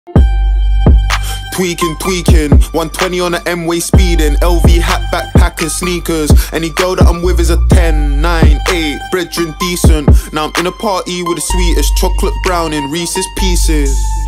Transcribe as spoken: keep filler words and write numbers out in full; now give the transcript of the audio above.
Tweaking, tweaking, one twenty on the M-way speeding, L V hat, backpack and sneakers. Any girl that I'm with is a ten, nine, eight, brethren decent. Now I'm in a party with the sweetest chocolate brown in Reese's Pieces.